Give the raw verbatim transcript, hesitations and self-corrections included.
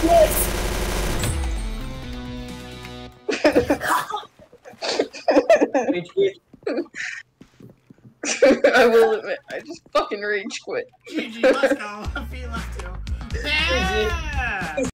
Yes. Rage quit. I will admit, I just fucking rage quit. G G, let's go. Feet left two. Yeah!